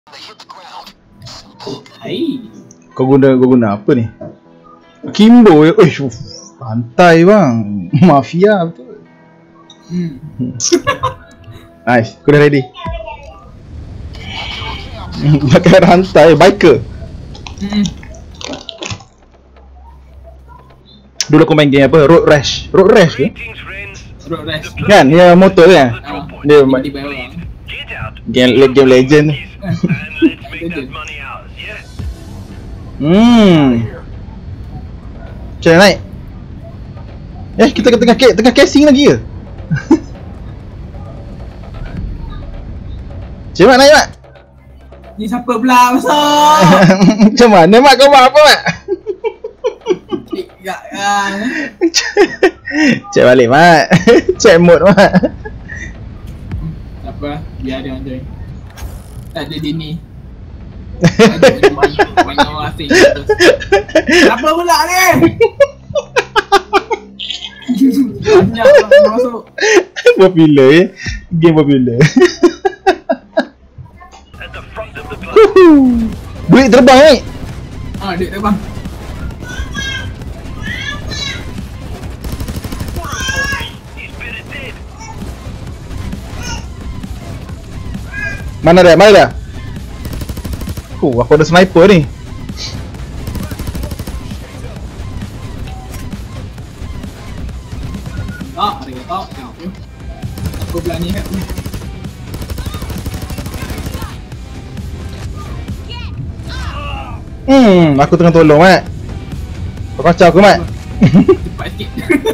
Hai. Kau guna apa ni? Kimbo ya. Pantai bang. Mafia betul. Nice, aku dah ready. Pakai rantai, biker. Dulu aku main game apa? Road Rash ke? Road Rash. Kan, ya motor kan? Dia Di bawah. game legend. Macam mana naik? Kita tengah casing lagi ke? Macam mana naik Mak? Ni siapa pula masuk? Macam mana Mak? Kau buat apa Mak? Check balik Mak. Check mode Mak. Tak apa, biar dia enjoy. Tak ada dia ni. Banyak orang asing. Apa pula ni? Banyak orang masuk. Popular ya. Game popular. Duit terbang ni. Duit terbang. Mana dia? Aku ada sniper ni. Ada ke tak? Aku berani kat ni. Aku tengah tolong Mat. Kau kacau aku Mat. Cepat sikit.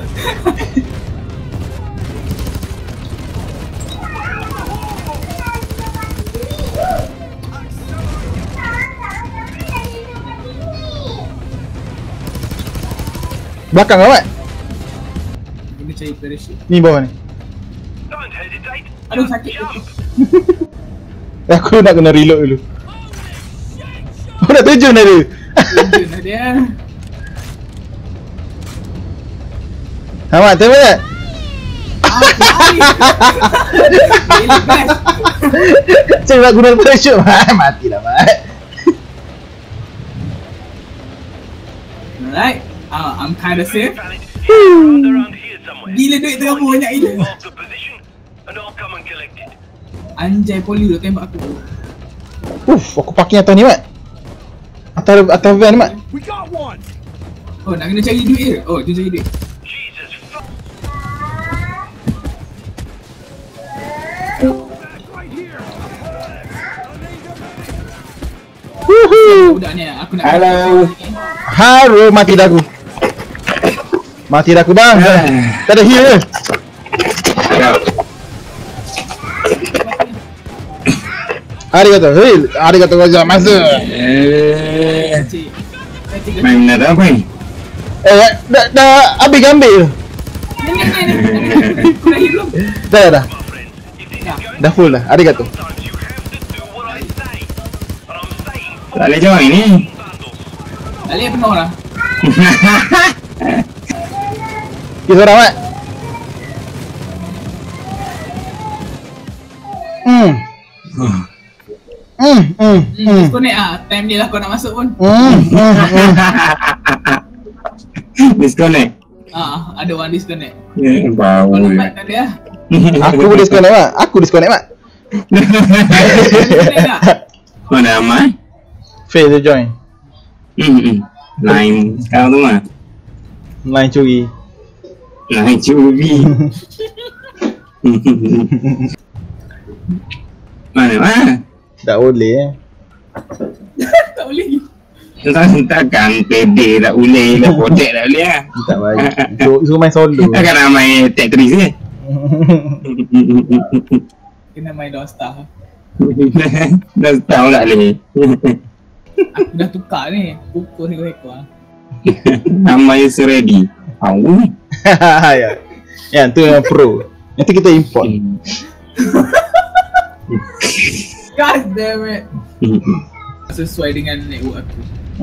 Belakang lah Mat. Kena cari parachute. Ni bawah ni. Aduh sakit. Aku nak kena reload dulu. Aku nak terjun dah dia. Terjun dah dia. Mat, tengok tak? Macam nak guna parachute Mat. Mati dah Mat. Alright. I'm kinda safe. Gila duit terabur banyak gila. Anjay poli dah tembak aku. Aku parking atas ni Mat. Atas van ni Mat. Oh nak kena cari duit ke? Oh dia cari duit. Budak ni aku nak. Halo, mati dah aku. Mati dah aku bang. Tak ada heal ke? Arigato, arigato gozaimasu. Main nak apa ni? Dah habis ambil. Aku dah heal belum? Dah. Dah full dah. Arigato. Tak boleh join ni. Balik penuh lah. Pergi seorang Mat. Disconnect lah. Time dia lah kau nak masuk pun. Disconnect. Ada orang disconnect. Bau. Kalau Mat tak ada lah. Aku boleh disconnect Mat. Aku disconnect Mat. Disconnect tak? Mana Amal? Fail to join. Line sekarang tu mah. Line curi. Line curi. Mana? Tak boleh Tak boleh. Takkan pede tak boleh. Dah protect tak boleh lah. Tak baik. Suruh main solo. Takkan nak main Tetris ni. Kena main Don't Star. Dah tahu tak boleh. Aku dah tukar ni. Pukul rekod lah. Nama user ready. Tahu ni. Ya, tu yang pro. Nanti kita import. God damn it. Sesuai dengan network aku.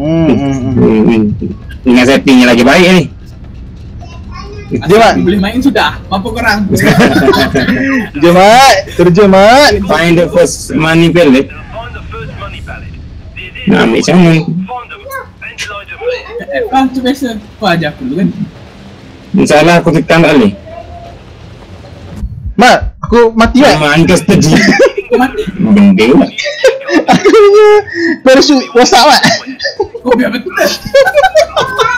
Dengan settingnya lagi baik ni. Jom Mat. Boleh main sudah. Mampu korang. Jom Mat. Terjun Mat. Find the first money valid. Nak ambil macam mana? Kat F lah tu biasa. Kau ajar aku dulu kan. Salah aku tekan tak boleh. Mat, aku mati kan? Nama anda setuju. Kau mati. Benda lah. Aku punya parachute WhatsApp Mat. Kau biar betul.